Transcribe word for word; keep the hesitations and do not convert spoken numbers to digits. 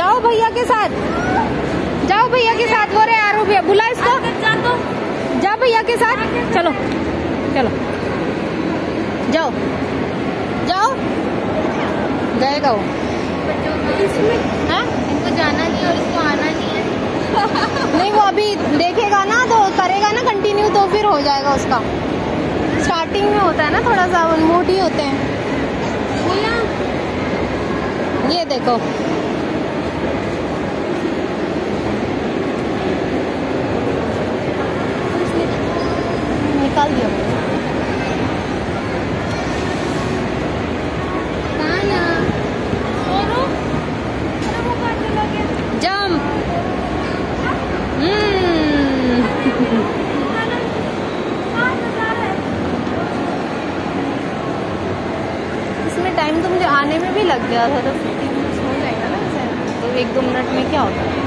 जाओ भैया के साथ, जाओ भैया के साथ। वो रहे आरो भैया, बुला इसको। जा भैया के साथ, चलो चलो जाओ जाओ। जाएगा वो इसमें। हाँ इनको जाना नहीं और इसको आना नहीं है। नहीं, वो अभी देखेगा ना तो करेगा ना कंटिन्यू, तो फिर हो जाएगा उसका। स्टार्टिंग में होता है ना थोड़ा सा मूड ही होते हैं। ये देखो निकाल दिया। जंप। इसमें टाइम तो मुझे आने में भी लग गया था, तो फिफ्टी मिनट्स हो जाएगा ना, तो एक दो मिनट में क्या होता है।